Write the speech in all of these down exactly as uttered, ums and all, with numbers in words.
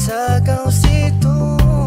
bisa kau situ.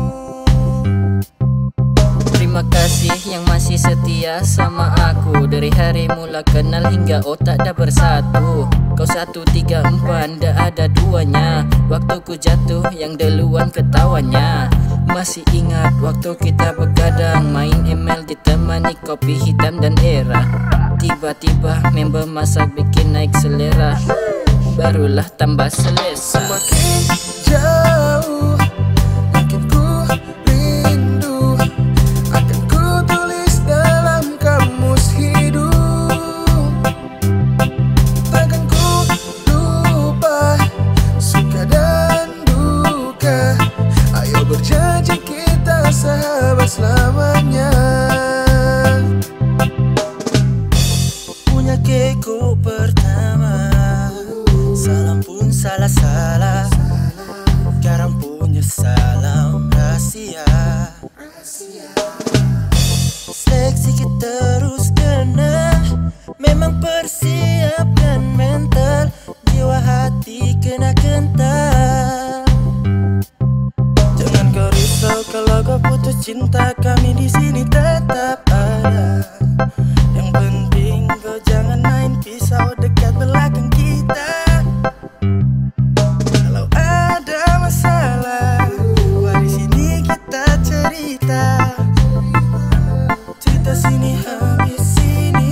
Terima kasih yang masih setia sama aku. Dari hari mula kenal hingga otak dah bersatu. Kau satu, tiga, empat, ndak ada duanya. Waktu ku jatuh yang duluan ketawanya. Masih ingat waktu kita begadang, main M L ditemani kopi hitam dan era. Tiba-tiba member masak bikin naik selera, barulah tambah selesa. Semakin jauh makin ku rindu, akan ku tulis dalam kamus hidup. Takkan ku lupa suka dan duka. Ayo berjanji kita sahabat selamanya. Punya keku pertama, salam pun salah-salah. Sekarang punya salam rahasia. Seleksi kita terus kena, memang persiapkan mental, jiwa hati kena kental. Jangan kau risau kalau kau putus cinta, kami di sini tetap ada. Yang penting kau jangan main pisau dekat belakang kita. Kalau ada masalah, mari sini kita cerita. Cerita sini habis sini.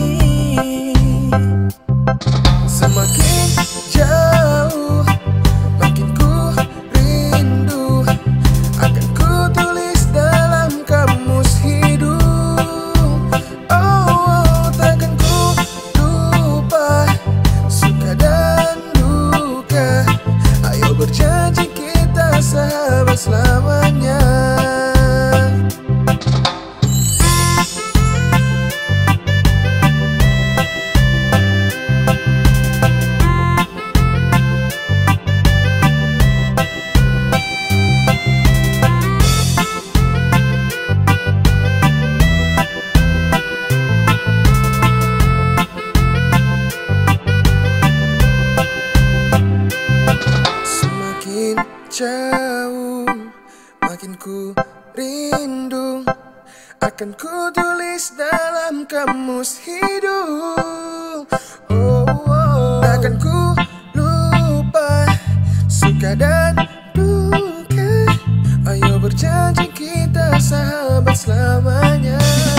Semakin jauh makin ku rindu, akan ku tulis dalam kamus hidup. Oh, oh, takkan ku lupa suka dan duka. Ayo berjanji kita sahabat selamanya. Semakin jauh makin ku rindu, akan ku tulis dalam kamus hidup. Oh, oh. Takkan ku lupa suka dan duka. Ayo berjanji kita sahabat selamanya.